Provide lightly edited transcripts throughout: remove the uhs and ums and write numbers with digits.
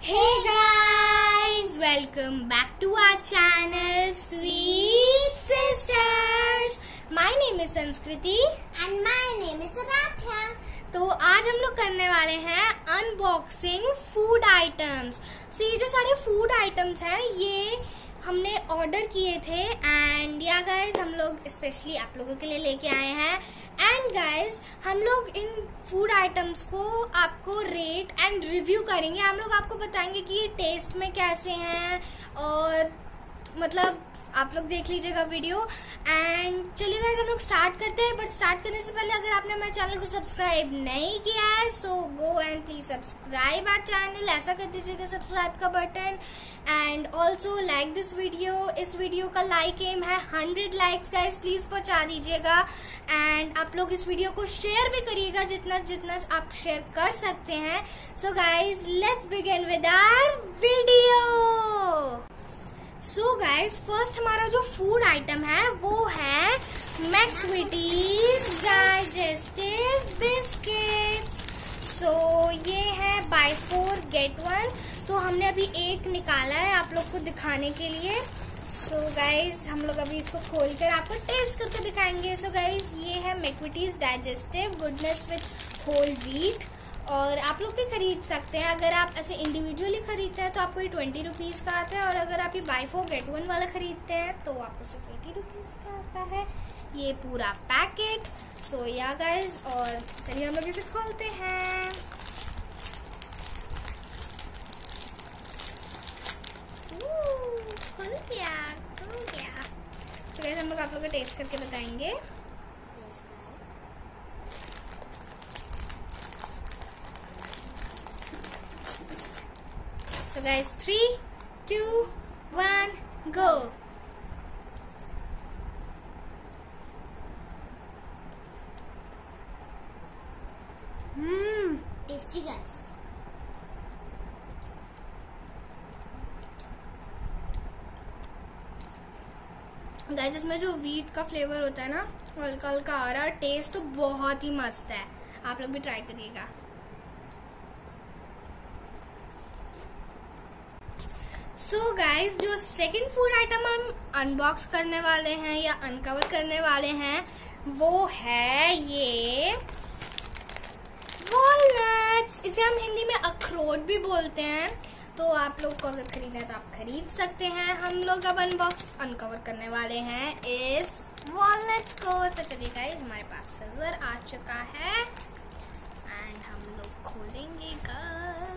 Hey guys, welcome back to our channel Sweet Sisters. My name is Sanskriti and my name is Radha. तो आज हम लोग करने वाले हैं अनबॉक्सिंग फूड आइटम्स। तो ये जो सारे फूड आइटम्स हैं ये हमने ऑर्डर किए थे एंड या गाइज हम लोग स्पेशली आप लोगों के लिए लेके आए हैं। एंड गाइज हम लोग इन फूड आइटम्स को आपको रेट एंड रिव्यू करेंगे। हम लोग आपको बताएंगे कि ये टेस्ट में कैसे हैं और मतलब आप लोग देख लीजिएगा वीडियो। एंड चलिए गाइस हम लोग स्टार्ट करते हैं। बट स्टार्ट करने से पहले अगर आपने हमारे चैनल को सब्सक्राइब नहीं किया है so go and please subscribe our channel. ऐसा कर दीजिएगा सब्सक्राइब का button and also like this video. इस वीडियो का लाइक एम है 100 लाइक्स गाइस, प्लीज पहुंचा दीजिएगा। एंड आप लोग इस वीडियो को शेयर भी करिएगा जितना जितना आप शेयर कर सकते हैं। So guys let's begin with our video. So guys first हमारा जो फूड आइटम है वो है मैकविटीज डाइजेस्टिव बिस्किट। सो ये है बाय 4 गेट 1। तो हमने अभी एक निकाला है आप लोग को दिखाने के लिए। सो गाइज हम लोग अभी इसको खोलकर आपको टेस्ट करके दिखाएंगे। सो गाइज ये है McVitie's digestive goodness with whole wheat और आप लोग भी खरीद सकते हैं। अगर आप ऐसे इंडिविजुअली खरीदते हैं तो आपको ये 20 रुपीज का आता है और अगर आप ये बाय 4 गेट 1 वाला खरीदते हैं तो आपको सिर्फ 80 रुपीज का आता है ये पूरा पैकेट। सो या गाइज और चलिए हम लोग इसे खोलते हैं। खुल गया। तो गाइज हम लोग आप लोग को टेस्ट करके बताएंगे। So guys, 3, 2, 1, go. Tasty guys. Guys इसमें जो व्हीट का फ्लेवर होता है ना हल्का हल्का आ रहा है। टेस्ट तो बहुत ही मस्त है, आप लोग भी ट्राई करिएगा। सो गाइस जो सेकंड फूड आइटम हम अनबॉक्स करने वाले हैं या अनकवर करने वाले हैं वो है ये वॉलनट्स। इसे हम हिंदी में अखरोट भी बोलते हैं। तो आप लोग को अगर खरीदना है तो आप खरीद सकते हैं। हम लोग अब अनकवर करने वाले हैं इस वॉलनट्स को। तो चलिए गाइस हमारे पास सीजर आ चुका है एंड हम लोग खोलेंगे गाइस।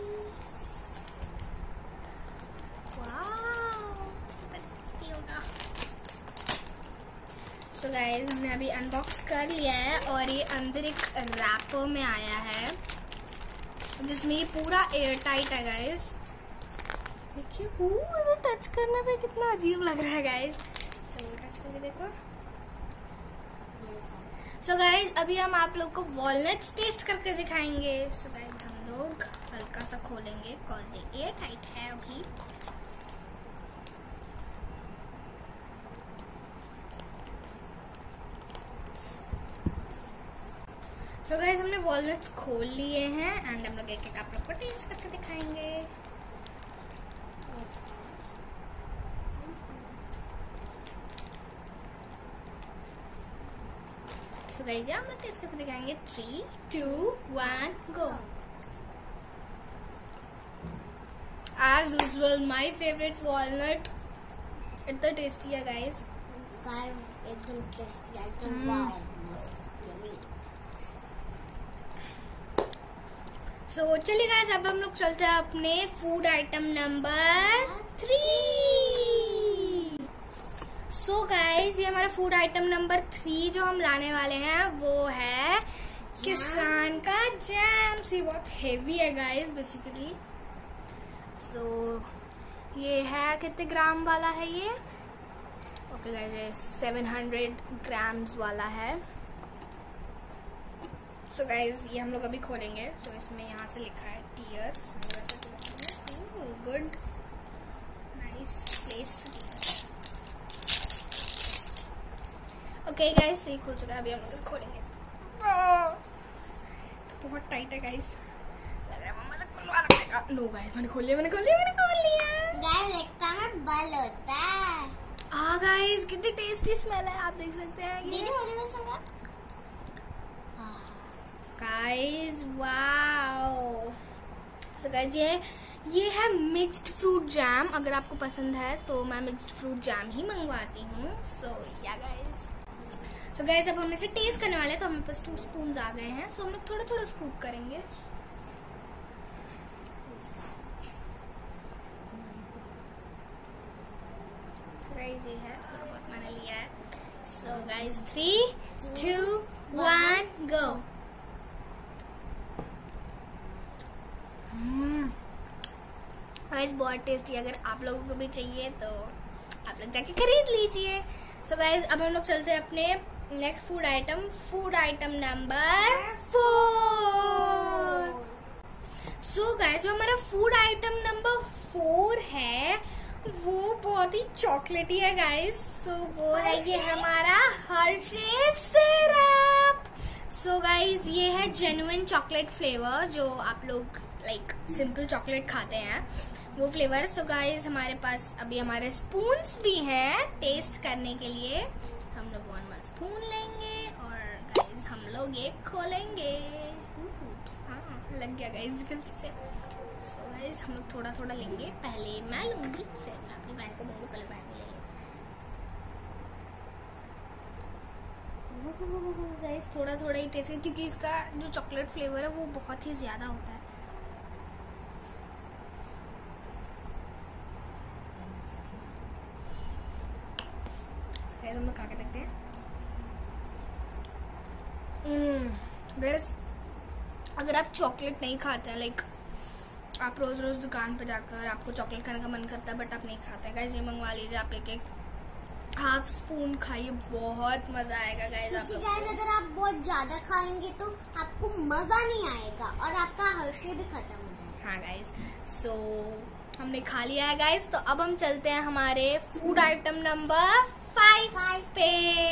सो गाइस हमने अभी अनबॉक्स कर लिया है और ये अंदर एक रैपर में आया है जिसमें ये पूरा एयर टाइट है गाइस। देखिए इसे टच करने पे कितना अजीब लग रहा है गाइस। सो टच करके देखो। सो गाइस अभी हम आप लोग को वॉलनट्स टेस्ट करके दिखाएंगे। सो गाइस हम लोग हल्का सा खोलेंगे कॉज ये एयर टाइट है अभी। सो गाइस हमने वॉलनट्स खोल लिए हैं एंड हम लोग एक एक आप लोग को टेस्ट करके दिखाएंगे। सो गाइस हम लोग टेस्ट करके दिखाएंगे। 3, 2, 1 go. As usual my favourite walnut. इतना टेस्टी है गाइस। एकदम टेस्टी एकदम वाव। सो चलिए गाइस अब हम लोग चलते हैं अपने food item number 3। So guys ये हमारा फूड आइटम नंबर 3 जो हम लाने वाले हैं वो है किसान का जैम। ये बहुत हेवी है गाइस बेसिकली। सो ये है कितने ग्राम वाला है ये? ओके गाइस ये 700 ग्राम्स वाला है। सो गाइज ये हम लोग अभी खोलेंगे। सो इसमें यहाँ से लिखा है tears. Good nice place to tear. Okay guys ये खुल चुका है। अभी हम लोग इसको खोलेंगे। तो बहुत टाइट है गाइज, लग रहा है मम्मा से खुलवाना पड़ेगा। नो गाइस, मैंने खोल लिया। गाइस लगता है बल होता है। हाँ गाइस, कितनी टेस्टी स्मेल है, आप देख सकते हैं ये। दीदी मुझे भी सुना। Guys wow. तो गाइस ये है मिक्स्ड फ्रूट जैम। अगर आपको पसंद है तो मैं मिक्स्ड फ्रूट जैम ही मंगवाती हूँ। सो या गाइस, सो गाइस अब हम इसे टेस्ट करने वाले हैं। तो हमें पास 2 स्पून आ गए हैं। सो हम लोग थोड़ा थोड़ा स्कूप करेंगे। सो गाइस ये है, थोड़ा बहुत मैंने लिया है। So guys 3, 2, 1 go. गाइस बहुत टेस्टी। अगर आप लोगों को भी चाहिए तो आप लोग जाके खरीद लीजिए। सो गाइस अब हम लोग चलते हैं अपने next food item number 4। So guys जो हमारा फूड आइटम नंबर 4 है वो बहुत ही चॉकलेटी है गाइस। सो वो है ये हमारा हर्शीज सिरप। सो गाइस ये है जेन्युइन चॉकलेट फ्लेवर, जो आप लोग लाइक सिंपल चॉकलेट खाते हैं वो फ्लेवर। सो गाइस हमारे पास अभी हमारे स्पून्स भी हैं टेस्ट करने के लिए। हम लोग 1 स्पून लेंगे और गाइस हम लोग ये खोलेंगे। हाँ लग गया गाइस गलती से। सो गाइस हम लोग थोड़ा थोड़ा लेंगे। पहले मैं लूंगी, फिर मैं अपनी बहन को दूंगी। पहले बहन ले लेंगे गाइस, थोड़ा थोड़ा ही टेस्ट, क्योंकि इसका जो चॉकलेट फ्लेवर है वो बहुत ही ज्यादा होता है। हम लोग खा के देखते हैं। गाइस अगर आप चॉकलेट नहीं खाते हैं, लाइक आप रोज रोज दुकान पे जाकर आपको चॉकलेट खाने का मन करता है बट आप नहीं खाते हैं, गाइस ये मंगवा लीजिए। आप एक हाफ स्पून खाइए, बहुत मजा आएगा गाइस। आप लोग गाइस अगर आप बहुत ज्यादा खाएंगे तो आपको मजा नहीं आएगा और आपका हर्षी भी खत्म हो जाएगा। हाँ गाइस, सो हमने खा लिया है गाइस। तो अब हम चलते हैं हमारे फूड आइटम नंबर 5 पे।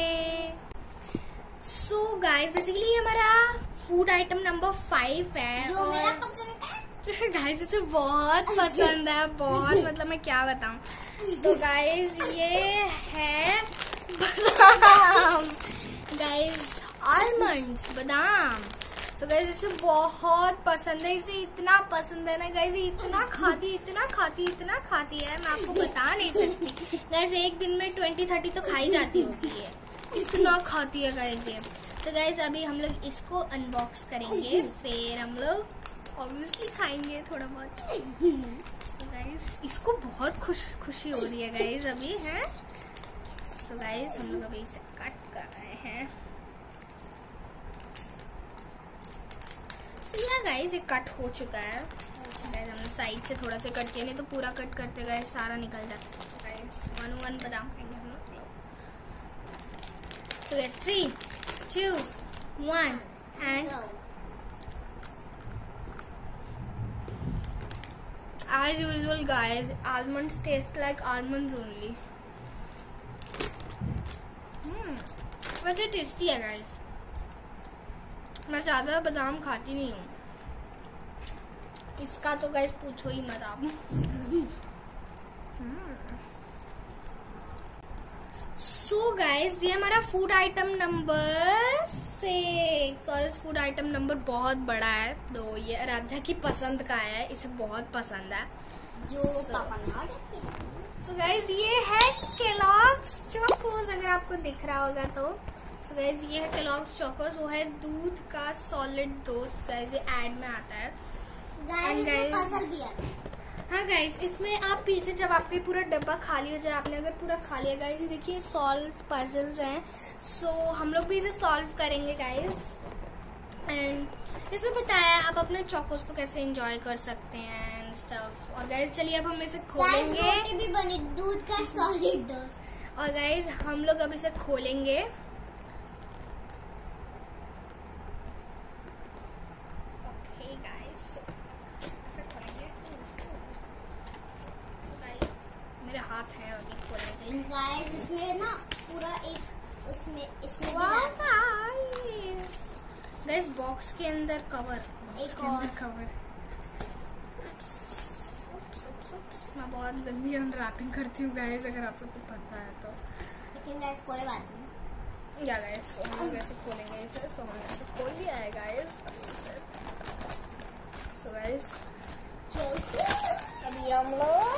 सो गाइस बेसिकली हमारा फूड आइटम नंबर 5 है जो मेरा पसंद है। गाइस इसे बहुत पसंद है, बहुत मतलब मैं क्या बताऊं। तो गाइस ये है बादाम। गाइस आलमंड्स, बादाम। तो गाइस इसे बहुत पसंद है। इसे इतना पसंद है ना गाइस, इतना खाती है मैं आपको बता नहीं सकती। गाइस एक दिन में 20-30 तो खाई जाती होगी ये, इतना खाती है गाइस ये। तो गाइस अभी हम लोग इसको अनबॉक्स करेंगे, फिर हम लोग ऑब्वियसली खाएंगे थोड़ा बहुत। तो गाइस इसको बहुत खुशी हो रही है गाइस अभी है। तो गाइस हम लोग अभी इसे कट कर रहे हैं। गाइस ये कट हो चुका है। गाइस हमने साइड से थोड़ा सा कट किया, नहीं तो पूरा कट करते गए सारा निकल जाता है। गाइस 1 बादाम खाएंगे हम लोग। So guys 3, 2, 1 and as usual guys, almonds taste like almonds only. वैसे टेस्टी है गाइस। मैं ज्यादा बादाम खाती नहीं हूँ, इसका तो गाइस पूछो ही मत आप। सो गाइस ये हमारा फूड आइटम नंबर 6 और इस फूड आइटम नंबर बहुत बड़ा है, तो ये आराध्या की पसंद का है, इसे बहुत पसंद है जो पापा ने ऑर्डर किया। सो गाइस ये है केलॉग्स चोकोस, अगर आपको दिख रहा होगा तो। सो गाइस ये है केलॉग्स चोकोस, वो है दूध का सॉलिड दोस्त। गाइस ये एड में आता है। गाइस पजल भी है। हाँ गाइस इसमें आप पीछे जब आपके पूरा डब्बा खाली हो जाए, आपने अगर पूरा खा लिया गाइस, देखिए सॉल्व पजल्स हैं। सो हम लोग भी इसे सॉल्व करेंगे गाइस। एंड इसमें बताया आप अपने चोकोस को कैसे एंजॉय कर सकते हैं एंड स्टफ। और गाइस चलिए अब हम इसे खोलेंगे। रोटी भी बनी दूध का सॉलिड दोस्त। और गाइस हम लोग अब इसे खोलेंगे। ओके गाइस इसे खोलेंगे। मेरे हाथ हैं अभी खोलने के लिए। गाइस इसमें ना पूरा एक इसमें गाइस बॉक्स के अंदर कवर, एक और कवर बहुत गंदी अनरैपिंग करती हूँ गाइस, अगर आप लोग को पता है तो। लेकिन गाइस कोई बात नहीं। या गाइस हम लोग ऐसे खोलेंगे इसे। सो हमने ऐसे खोल लिया है गाइस। सो गाइस अभी हम लोग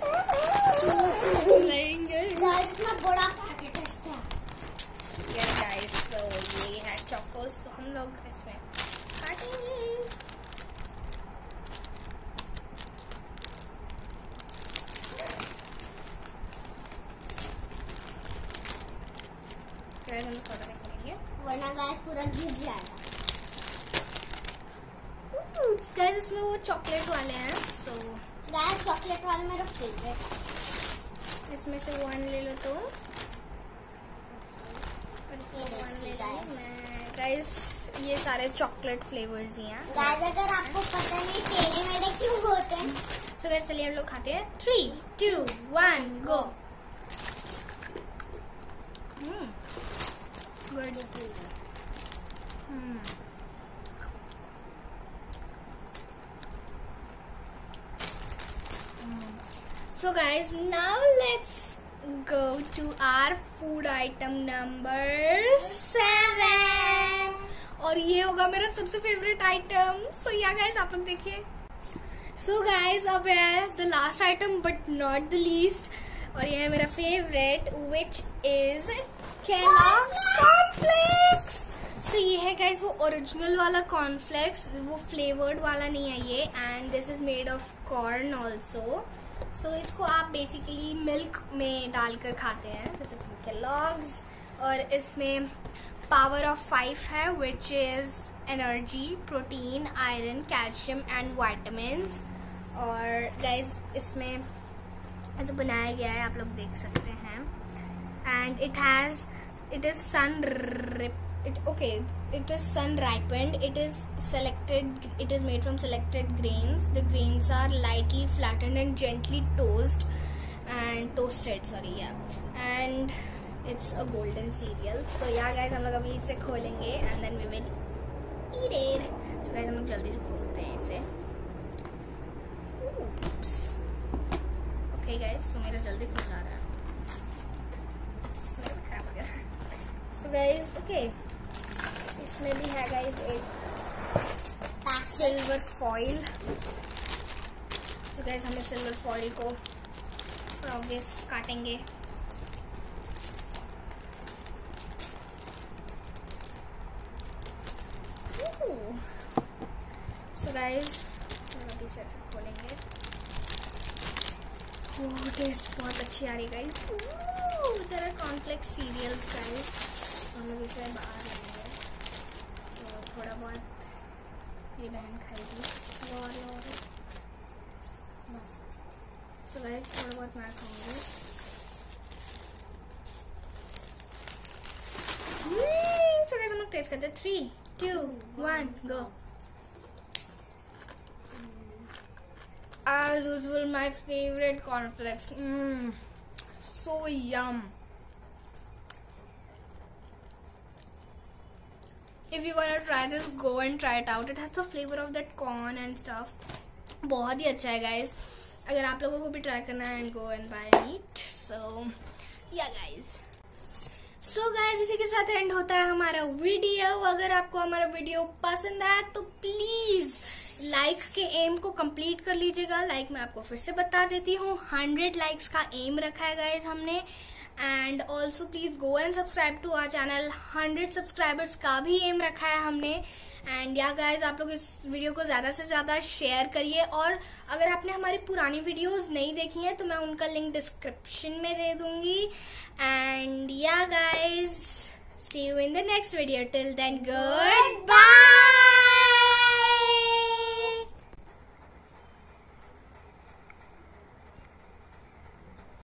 लेंगे गाइस इतना बड़ा पैकेट है इसका। ये गाइस तो ये है चोकोस, तो हम लोग इसमें काटेंगे। हम थोड़ा करेंगे वरना गाइस पूरा गिर जाएगा। गाइस इसमें वो चॉकलेट वाले हैं। सो गाइस चॉकलेट वाले मेरा फेवरेट है। इसमें से वन ले लो तो ये देखिए गाइस ये सारे चॉकलेट फ्लेवर्स ही हैं। गाइस अगर आपको पता नहीं टेढ़े मेढ़े क्यों होते हैं। सो गाइस चलिए हम लोग खाते हैं। 3, 2, 1 go. Good. So guys, now let's go to our food item number 7 और ये होगा मेरा सबसे फेवरेट आइटम। सो या गाइस आप लोग देखिए। सो गाइस अब है the last item but not the least, और ये है मेरा favourite which is Kellogg's cornflakes. So ये है गाइस वो ओरिजिनल वाला कॉर्नफ्लेक्स, वो फ्लेवर्ड वाला नहीं है ये। And this is made of corn also. So इसको आप बेसिकली मिल्क में डालकर खाते हैं। दिस इज Kellogg's और इसमें पावर ऑफ 5 है which is energy, protein, iron, calcium and vitamins. और गाइस इसमें ऐसा बनाया गया है, आप लोग देख सकते हैं। And it is sun ripened. It is made from selected grains. The grains are lightly flattened and gently toasted, and it's a golden cereal. So yeah guys हम लोग अभी इसे खोलेंगे and then we will eat it. So guys हम लोग जल्दी से खोलते हैं इसे। Oops. Okay guys, so मेरा जल्दी खुल जा रहा है। So guys, okay, इसमें भी है guys एक सिल्वर फॉइल। So guys हमें सिल्वर फॉइल को ऑब्वियस काटेंगे। So guys अभी से खोलेंगे। टेस्ट बहुत अच्छी आ रही guys. there are cornflakes cereals guys, हम लोग इसे बाहर लेंगे। तो थोड़ा बहुत ये बहन खाएगी और बस। सो गाइस थोड़ा बहुत मैं खाऊंगी। सो गाइस हम लोग टेस्ट करते हैं। 3, 2, 1 गो। As usual, my favorite cornflakes. So yum. If you wanna try this, go and try it out. It has the flavor of that corn and stuff. बहुत ही अच्छा है guys. अगर आप लोगों को भी try करना है, and go and buy and eat. So yeah guys. So guys इसी के साथ एंड होता है हमारा वीडियो। अगर आपको हमारा वीडियो पसंद आया तो प्लीज लाइक के एम को कंप्लीट कर लीजिएगा। लाइक मैं आपको फिर से बता देती हूँ, 100 लाइक्स का एम रखा है गाइज हमने। And also please go and subscribe to our channel. 100 subscribers का भी एम रखा है हमने। एंड या गाइज आप लोग इस वीडियो को ज्यादा से ज्यादा शेयर करिए। और अगर आपने हमारी पुरानी वीडियोस नहीं देखी है तो मैं उनका लिंक डिस्क्रिप्शन में दे दूंगी। And yeah guys see you in the next video. Till then good